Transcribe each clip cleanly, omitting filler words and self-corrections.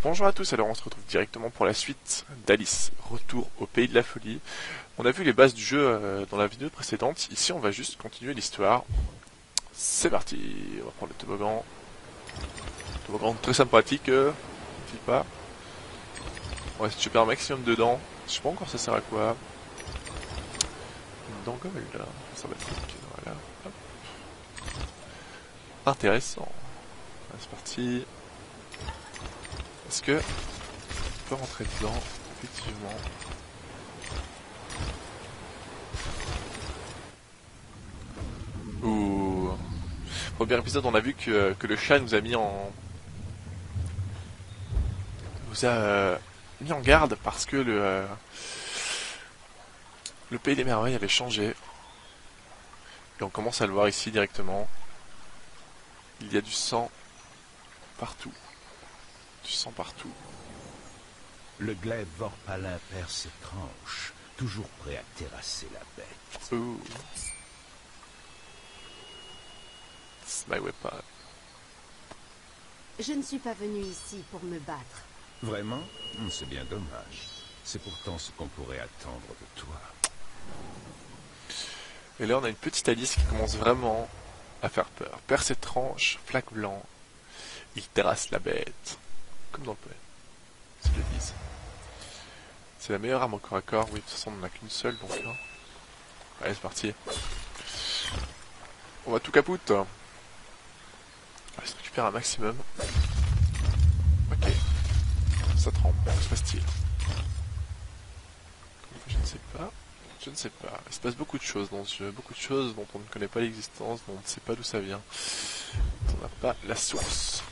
Bonjour à tous, alors on se retrouve directement pour la suite d'Alice, retour au pays de la folie. On a vu les bases du jeu dans la vidéo précédente, ici on va juste continuer l'histoire. C'est parti, on va prendre le toboggan. Toboggan très sympathique, dis pas. On va essayer de choper un maximum dedans, je sais pas encore ça sert à quoi. Une dangole là, ça va être voilà. Hop. Intéressant. Allez, c'est parti. Est-ce que on peut rentrer dedans? Effectivement. Ouh. Premier épisode, on a vu que le chat nous a mis en mis en garde parce que le pays des merveilles avait changé. Et on commence à le voir ici directement. Il y a du sang partout. Du sang partout. Le glaive vorpalin perd ses tranches, toujours prêt à terrasser la bête. Ooh. It's my weapon. Je ne suis pas venu ici pour me battre. Vraiment? C'est bien dommage. C'est pourtant ce qu'on pourrait attendre de toi. Et là on a une petite Alice qui commence vraiment à faire peur. Perd ses tranches, flaque blanc. Il terrasse la bête. Comme dans le poème. C'est ce qu'ils disent. C'est la meilleure arme au corps à corps. Oui, de toute façon on n'en a qu'une seule donc. Hein. Allez, c'est parti. On va tout capoute. On va se récupérer un maximum. Ok. Ça trempe. Que se passe-t-il? Je ne sais pas. Je ne sais pas. Il se passe beaucoup de choses dans ce jeu. Beaucoup de choses dont on ne connaît pas l'existence, dont on ne sait pas d'où ça vient. On n'a pas la source.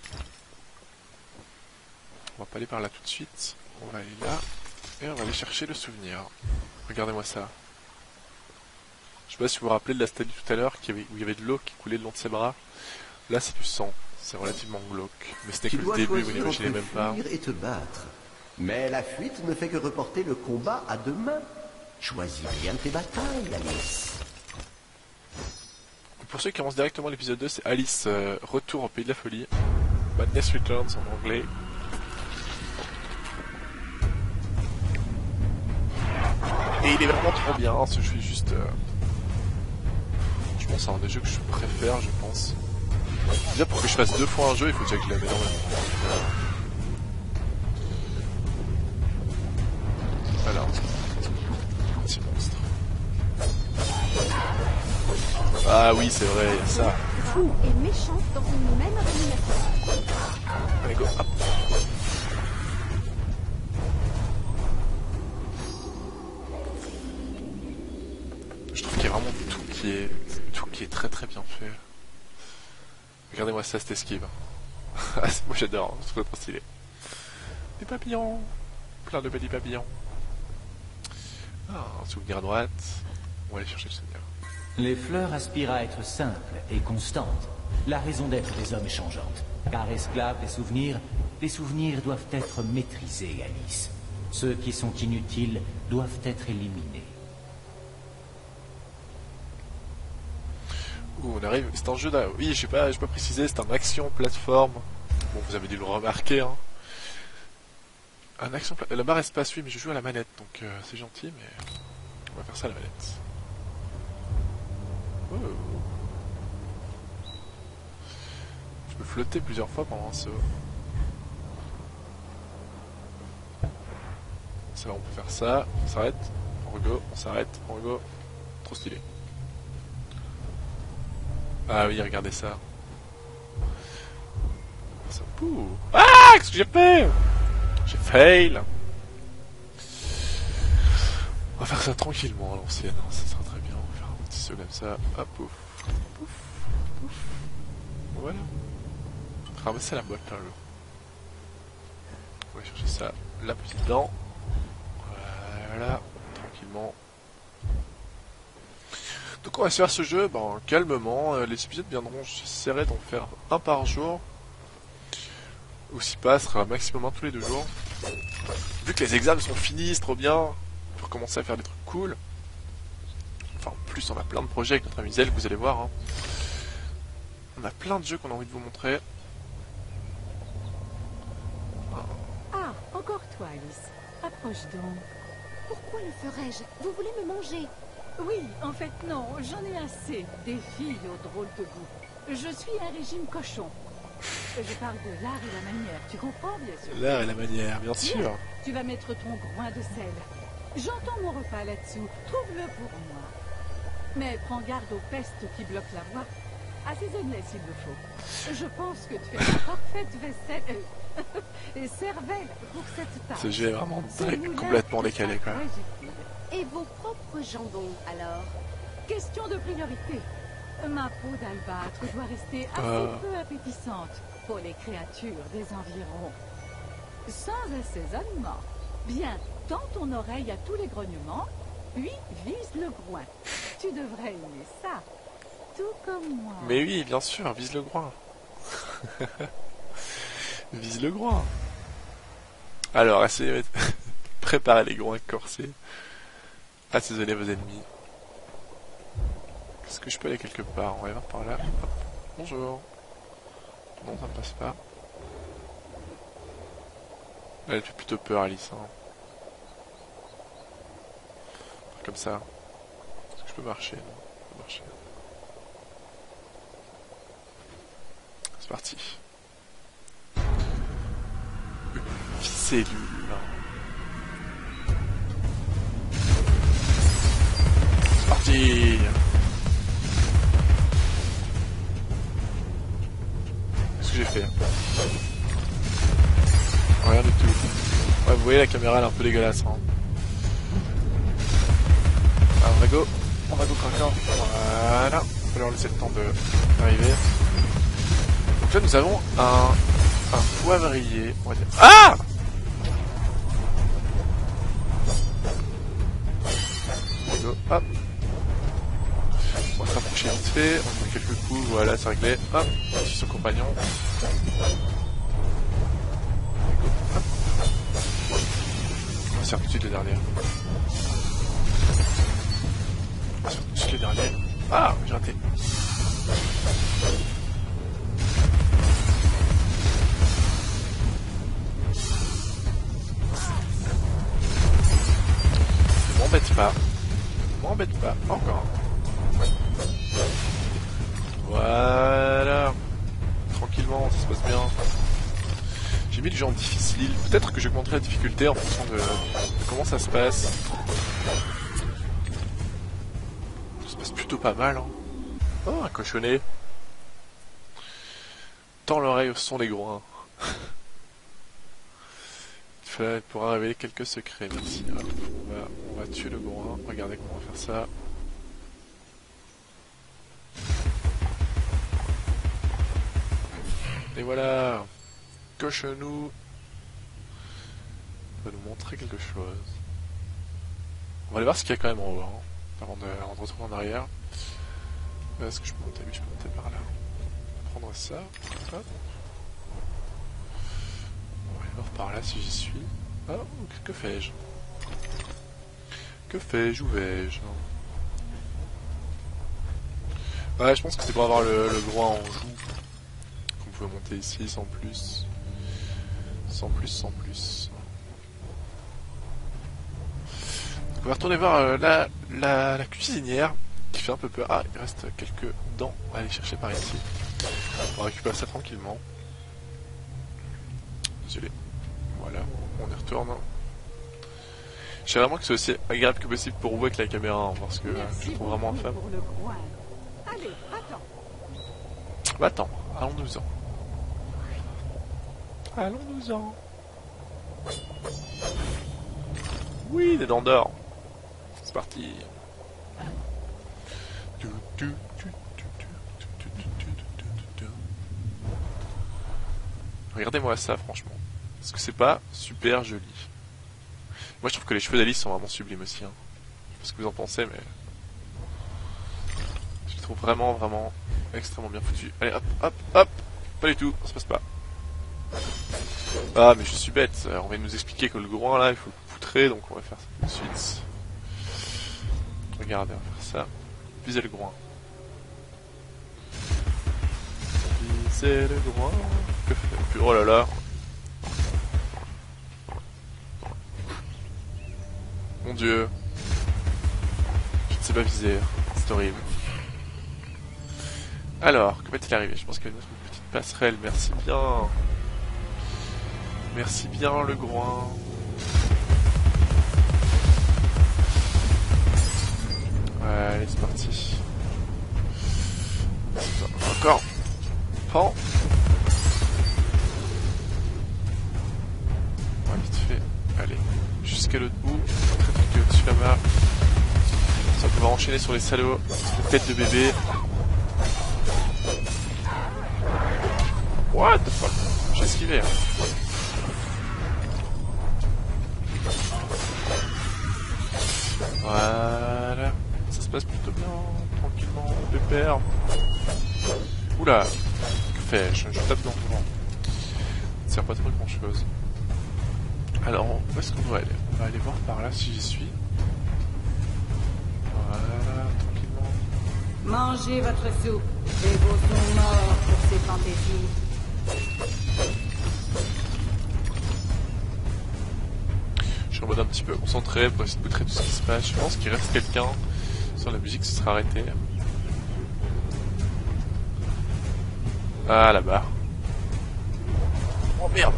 On va pas aller par là tout de suite. On va aller là. Et on va aller chercher le souvenir. Regardez-moi ça. Je sais pas si vous vous rappelez de la statue tout à l'heure où il y avait de l'eau qui coulait le long de ses bras. Là c'est du sang. C'est relativement glauque. Mais ce n'est que le début, vous n'imaginez même pas. Fuir et te battre. Mais la fuite ne fait que reporter le combat à demain. Choisis bien tes batailles, Alice. Pour ceux qui commencent directement l'épisode 2, c'est Alice, retour au pays de la folie. Madness Returns en anglais. Et il est vraiment trop bien, hein, ce jeu est juste... Je pense que c'est un des jeux que je préfère, je pense. Déjà pour que je fasse 2 fois un jeu, il faut déjà que je l'aime énormément. Voilà. Petit monstre. Ah oui, c'est vrai, il y a ça. Fou et méchante dans une même organisation. Allez, go, hop. Je trouve qu'il y a vraiment tout qui est très très bien fait. Regardez-moi ça, cette esquive. Moi j'adore, je trouve trop stylé. Des papillons, plein de petits papillons. Ah, un souvenir à droite. On va aller chercher le souvenir. Les fleurs aspirent à être simples et constantes, la raison d'être des hommes est changeante. Car esclaves des souvenirs doivent être maîtrisés, Alice. Ceux qui sont inutiles doivent être éliminés. Ouh, on arrive, c'est un jeu d'un... Oui, je sais pas préciser, c'est un action plateforme. Bon, vous avez dû le remarquer, hein. Un action plateforme... La barre espace, oui, mais je joue à la manette, donc c'est gentil, mais... On va faire ça à la manette. Oh. Je peux flotter plusieurs fois pendant un saut. Ça va, on peut faire ça, on s'arrête, on rego, on s'arrête, on rego. Trop stylé. Ah oui, regardez ça. Ouh. Ah, qu'est-ce que j'ai fait? J'ai fail. On va faire ça tranquillement à l'ancienne, ça sera très bien. On va faire un petit saut comme ça. Hop, pouf, pouf, pouf. Voilà. Ramasser la boîte là. On va chercher ça, la petite dent. Voilà, tranquillement. Donc on va se faire ce jeu calmement, les épisodes viendront, j'essaierai d'en faire un par jour, ou si pas, ce sera maximum un tous les 2 jours. Vu que les examens sont finis, c'est trop bien, pour commencer à faire des trucs cool. Enfin en plus on a plein de projets avec notre ami Zel, vous allez voir. Hein. On a plein de jeux qu'on a envie de vous montrer. Alice. Approche donc. Pourquoi le ferais-je? Vous voulez me manger? Oui, en fait, non, j'en ai assez des filles au drôle de goût. Je suis un régime cochon. Je parle de l'art et la manière, tu comprends, bien sûr. L'art et la manière, bien sûr. Bien, tu vas mettre ton groin de sel. J'entends mon repas là-dessous, trouve-le pour moi. Mais prends garde aux pestes qui bloquent la voie. Assaisonne-les s'il le faut. Je pense que tu es la parfaite vaisselle et cervelle pour cette tâche. Ce jeu est vraiment Ce moulin complètement qui décalé, quoi. sera très utile. Et vos propres jambons, alors? Question de priorité. Ma peau d'albâtre doit rester assez peu appétissante pour les créatures des environs. Sans assaisonnement. Bien, tends ton oreille à tous les grognements, puis vise le groin. Tu devrais aimer ça, tout comme moi. Mais oui, bien sûr, vise le groin. Vise le groin. Alors, essayez de préparer les groins corsés. Assaisonnez vos ennemis. Est-ce que je peux aller quelque part? On va aller voir par là. Hop. Bonjour. Non, ça ne passe pas. Elle fait plutôt peur, Alice. Hein. Comme ça. Est-ce que je peux marcher? Non, je peux marcher. C'est parti. Une cellule. C'est parti. Qu'est-ce que j'ai fait? Rien du tout. Ouais, vous voyez, la caméra elle est un peu dégueulasse. Hein. Alors, on va go craquant. Voilà. Il va leur laisser le temps d'arriver. Donc là, nous avons un poivrier. On va dire. Ah! Go. Hop. On va se rapprocher vite fait. On met quelques coups. Voilà, c'est réglé. Hop. On suit son compagnon. On va faire tout de suite les derniers. On va faire tout de suite les derniers. Ah, j'ai raté. M'embête pas, encore. Voilà. Tranquillement, ça se passe bien. J'ai mis le genre difficile. Peut-être que j'augmenterai la difficulté en fonction de comment ça se passe. Ça se passe plutôt pas mal. Hein. Oh, un cochonnet. Tends l'oreille au son des groins. Il pourra révéler quelques secrets. Merci. On va tuer le groin. Regardez comment on va faire ça. Et voilà. Cochonou va nous montrer quelque chose. On va aller voir ce qu'il y a quand même en haut, hein, avant de retourner en arrière. Est-ce que je peux monter? Oui, je peux monter par là. On va prendre ça. Hop. On va aller voir par là si j'y suis. Oh, que fais-je? Que fais-je? Où vais-je? Ouais, je pense que c'est pour avoir le groin en joue. Qu'on pouvait monter ici sans plus. Sans plus. On va retourner voir la cuisinière qui fait un peu peur. Ah, il reste quelques dents. On va aller chercher par ici. On va récupérer ça tranquillement. Désolé. Voilà, on y retourne. Je sais vraiment que c'est aussi agréable que possible pour vous avec la caméra, hein, parce que je trouve vraiment infâme. Allez, attends. Bah attends, allons-nous-en. Allons-nous-en. Oui, des dents d'or. C'est parti. Regardez-moi ça, franchement. Est-ce que c'est pas super joli? Moi, je trouve que les cheveux d'Alice sont vraiment sublimes aussi. Hein. Je sais pas ce que vous en pensez, mais... je les trouve vraiment extrêmement bien foutus. Allez, hop. Pas du tout, ça se passe pas. Ah, mais je suis bête. On va nous expliquer que le groin, là, il faut le poutrer, donc on va faire ça tout de suite. Regardez, on va faire ça. Viser le groin. Viser le groin. Que fait... Oh là là. mon dieu. Je ne sais pas viser. C'est horrible. Alors, comment est-il arrivé? Je pense qu'il y a une petite passerelle. Merci bien. Merci bien, le groin. Ouais, allez, c'est parti. Encore. Prends. Ouais, vite fait. Allez, jusqu'à l'autre bout. Très vite au-dessus là-bas. Ça, on va enchaîner sur les salauds. Les têtes de bébé. What the fuck? J'ai esquivé. Hein. Voilà. Ça se passe plutôt bien. Tranquillement. Pépère. Oula. Que fais-je? Je tape dans le vent. Ça sert pas trop grand chose. Alors, où est-ce qu'on doit aller? On va aller voir par là si j'y suis. Voilà, tranquillement. Mangez votre soupe. Les veaux sont morts pour ces fantaisies. Je suis en mode un petit peu concentré pour essayer de montrer tout ce qui se passe. Je pense qu'il reste quelqu'un. Sur la musique, ce sera arrêté. Ah, là-bas. Oh merde!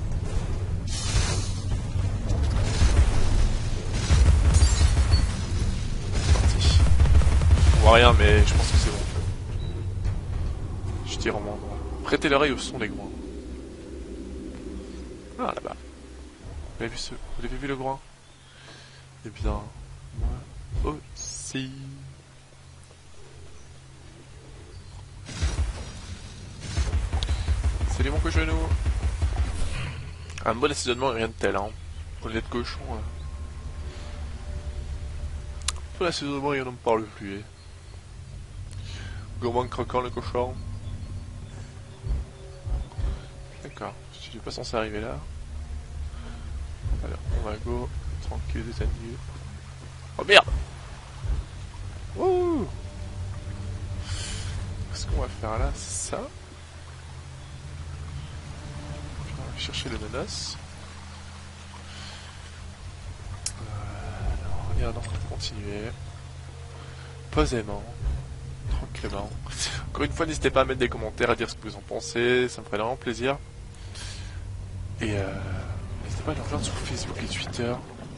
On voit rien, mais je pense que c'est bon. Je tire en main droit. Prêtez l'oreille au son des groins. Ah, là-bas. Vous l'avez vu le groin? Eh bien, moi aussi. Salut mon cochonou. Un bon assaisonnement et rien de tel, hein. Pour les lait de cochon, pour l'assaisonnement, il n'en parle plus, eh. Gourmand croquant le cochon. D'accord, je suis pas censé arriver là. Alors, on va go, tranquille des agneaux. Oh merde! Wouh! Qu'est-ce qu'on va faire là? C'est ça? On va chercher le nanas. Alors, regarde, on va continuer. Posément. Tranquillement. Encore une fois, n'hésitez pas à mettre des commentaires, à dire ce que vous en pensez, ça me ferait vraiment plaisir. Et n'hésitez pas à nous rejoindre sur Facebook et Twitter.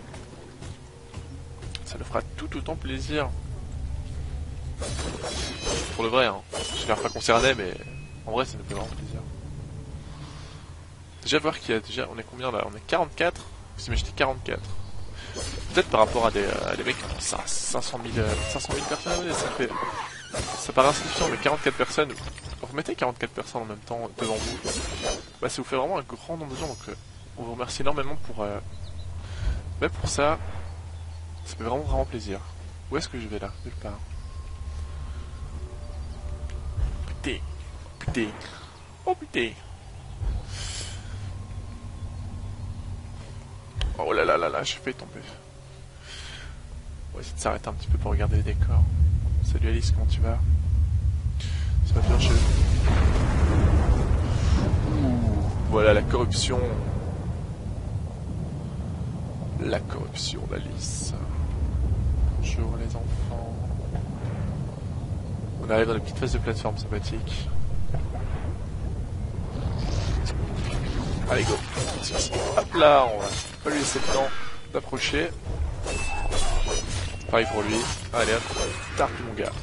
Ça nous fera tout autant plaisir. Pour le vrai, hein. Je l'air pas concerné, mais en vrai, ça nous fait vraiment plaisir. Déjà voir qu'il y a déjà, on est combien là? On est 44. Vous imaginez 44. Peut-être par rapport à des mecs qui ont 500 000 personnes, ça paraît insignifiant, mais 44 personnes, remettez 44 personnes en même temps devant vous, bah, ça vous fait vraiment un grand nombre de gens, donc on vous remercie énormément pour ça, ça fait vraiment plaisir. Où est-ce que je vais là? Nulle part. Putain, oh putain. Oh là là là là, j'ai fait tomber. On va essayer de s'arrêter un petit peu pour regarder les décors. Salut Alice, comment tu vas? Ça va bien chez voilà la corruption. La corruption d'Alice. Bonjour les enfants. On arrive dans la petite phase de plateforme sympathique. Allez go. Hop là, on va pas lui laisser le temps d'approcher. Pareil pour lui. Allez hop, tarpe mon gars.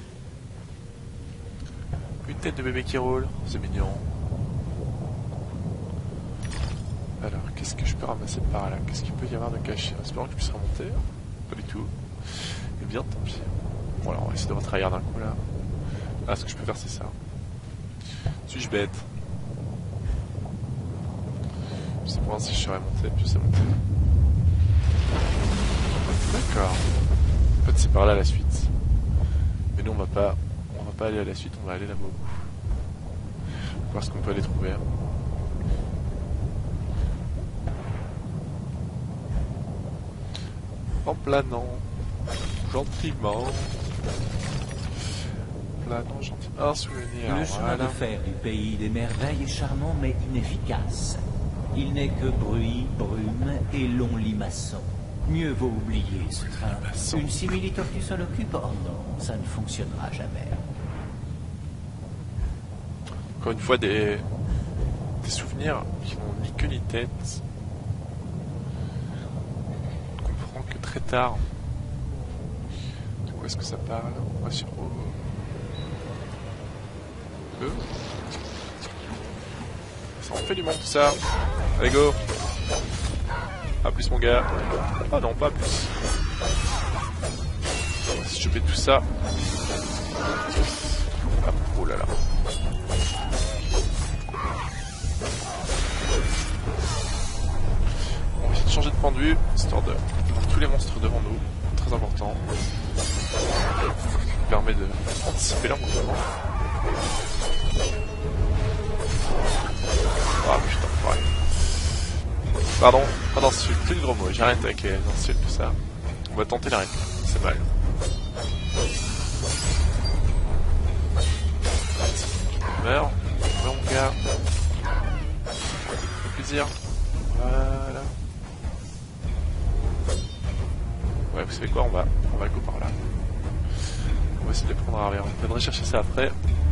Une tête de bébé qui roule, c'est mignon. Alors, qu'est-ce que je peux ramasser par là? Qu'est-ce qu'il peut y avoir de caché? Espérons que je puisse remonter. Pas du tout. Eh bien, tant pis. Bon alors, on va essayer de retravailler d'un coup là. Ah, ce que je peux faire, c'est ça. Suis-je bête? Je sais pas si je serais monté, puis c'est monté. D'accord. En fait, c'est par là la suite. Mais nous, on va pas aller à la suite, on va aller là-bas au bout. Voir ce qu'on peut aller trouver. En planant, gentiment. Planant, gentiment. Un souvenir. Le chemin de fer du pays des merveilles est charmant mais inefficace. Il n'est que bruit, brume et longs limaçons. Mieux vaut oublier ce train. Sans- Une simili-tortue s'en occupe? Oh non, ça ne fonctionnera jamais. Encore une fois, des souvenirs qui n'ont ni queue ni tête. On comprend que très tard. De quoi est-ce que ça parle? On va sur... Ça en fait du monde tout ça. Allez go. A plus mon gars. Ah non, pas plus. Si je fais tout ça. Ah, oh là là. On va essayer de changer de point de vue, histoire de voir tous les monstres devant nous. Très important. Ça permet d'anticiper leur mouvement. Ah putain, ouais. Pardon, pas d'insulte, c'est le gros mot, j'arrête avec les insultes, tout ça. On va tenter la réplique, c'est mal. Meurs, mon gars. Ça fait plaisir. Voilà. Ouais, vous savez quoi, on va go par là. On va essayer de les prendre à l'arrière. On viendrait chercher ça après.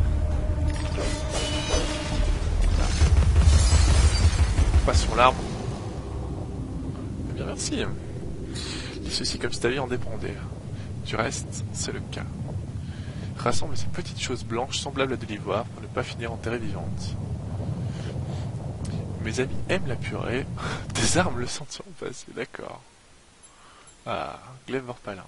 Pas sur l'arbre. Eh bien merci. Il ceci comme si ta vie en dépendait. Du reste, c'est le cas. Rassemble ces petites choses blanches semblables à de l'ivoire pour ne pas finir enterrée vivante. Mes amis aiment la purée. Des armes le sentiront passer, d'accord. Ah, glaive vorpalin.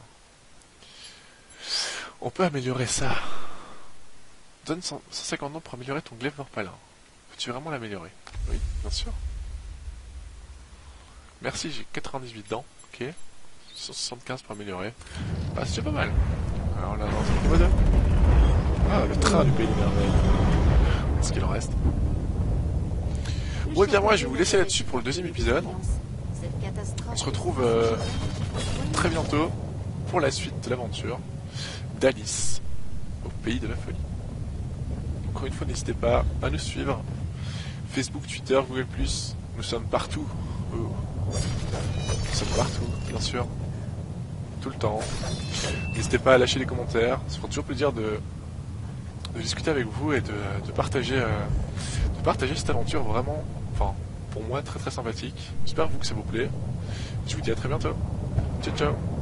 On peut améliorer ça. Donne 150 noms pour améliorer ton glaive vorpalin. Peux-tu vraiment l'améliorer? Oui, bien sûr. Merci, j'ai 98 dents. Ok. 175 pour améliorer. Ah, c'est déjà pas mal. Alors là, dans le niveau 2. Ah, le train du pays des merveilles. Est-ce qu'il en reste? Ouais, bien moi, je vais vous laisser là-dessus pour le deuxième épisode. On se retrouve très bientôt pour la suite de l'aventure d'Alice au pays de la folie. Encore une fois, n'hésitez pas à nous suivre. Facebook, Twitter, Google+, nous sommes partout. Nous sommes partout, bien sûr. Tout le temps. N'hésitez pas à lâcher des commentaires. Ça fera toujours plaisir de discuter avec vous et de partager cette aventure vraiment, enfin, pour moi, très très sympathique. J'espère vous que ça vous plaît. Je vous dis à très bientôt. Ciao ciao.